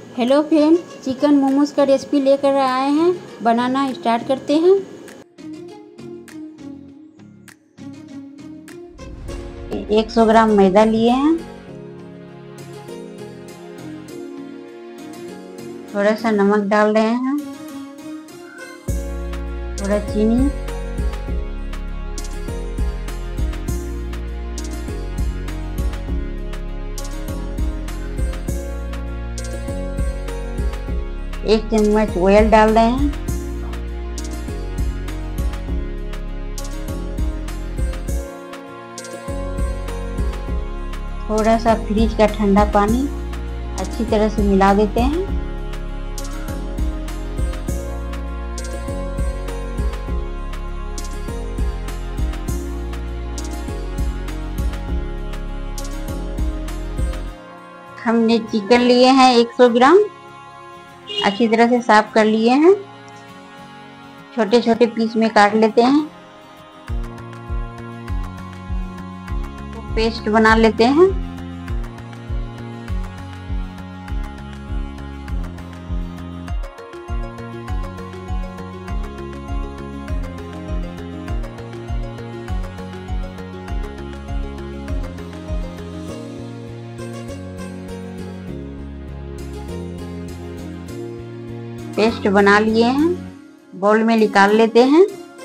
Hello friend, chicken momos का recipe लेकर आए हैं। बनाना स्टार्ट करते हैं। 100 ग्राम मैदा लिए हैं, थोड़ा सा नमक डाल रहे हैं, थोड़ा चीनी, एक चम्मच ऑयल डाल रहे हैं, थोड़ा सा फ्रिज का ठंडा पानी अच्छी तरह से मिला देते हैं। हमने चिकन लिए हैं 100 ग्राम, अच्छी तरह से साफ कर लिए हैं। छोटे छोटे पीस में काट लेते हैं, तो पेस्ट बना लेते हैं। पेस्ट बना लिए हैं, बाउल में निकाल लेते हैं।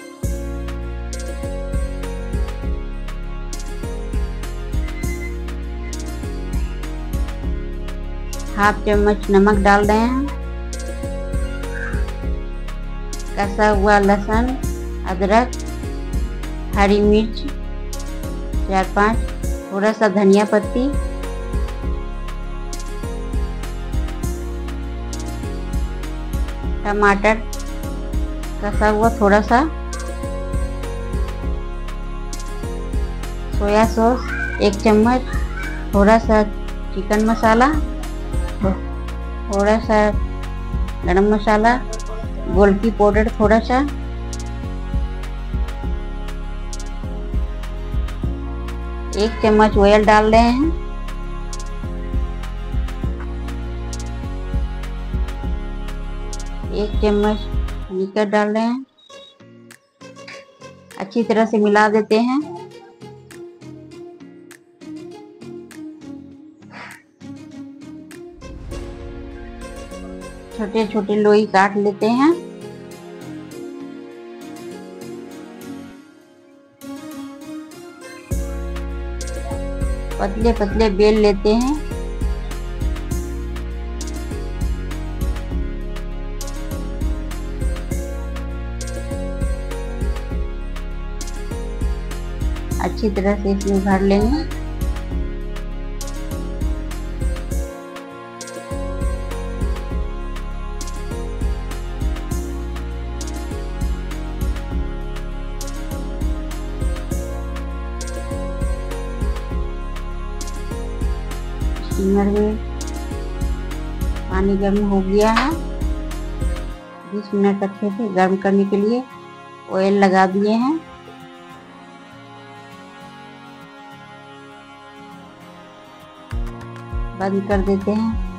हाफ चम्मच नमक डाल रहे हैं, कसा हुआ लहसुन, अदरक, हरी मिर्च 4-5, थोड़ा सा धनिया पत्ती, टमाटर कसा हुआ थोड़ा सा, सोया सॉस 1 चम्मच, थोड़ा सा चिकन मसाला, थोड़ा सा गरम मसाला, गोलकी पाउडर थोड़ा सा, एक चम्मच ऑयल डाल रहे हैं, एक चम्मच विनेगर डाल रहे हैं, अच्छी तरह से मिला देते हैं। छोटे छोटे लोई काट लेते हैं। पतले पतले बेल लेते हैं। अच्छी तरह से इसमें भर लेंगे। स्टीमर में पानी गर्म हो गया है, 20 मिनट रखे थे गर्म करने के लिए। ऑयल लगा दिए हैं, बंद कर देते हैं।